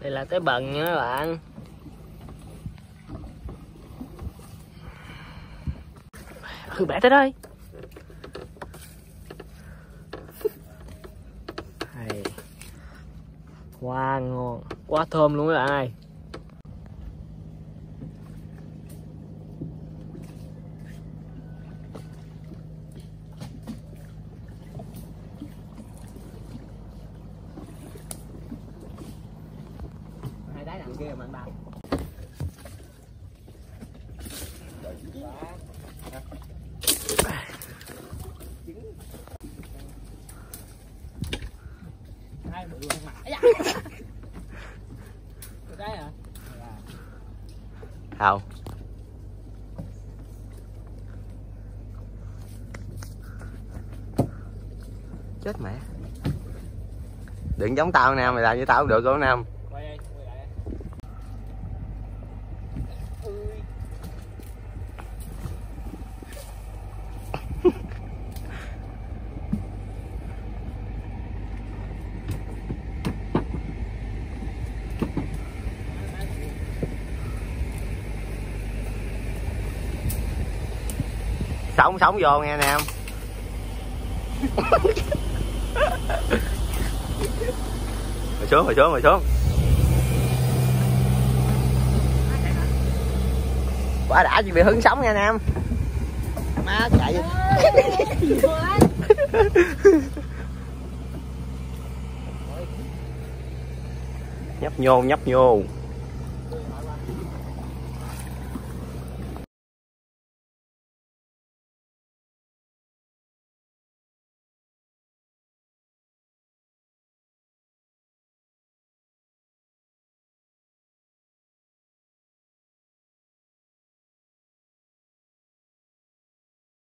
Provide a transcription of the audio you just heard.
Đây là cái bần nha các bạn. Bẻ tới đây. Quá ngon, quá thơm luôn các bạn ơi. Hai đáy đằng kia mà anh Ba. Hai bự mặt. Cái hả? Không. Chết mẹ. Đừng giống tao Nam, mày làm với tao không được đâu Nam. Sống vô nghe Nam. Mày xuống. Quá đã chỉ bị hứng sống nha Nam. Má chạy đi. Nhấp nhô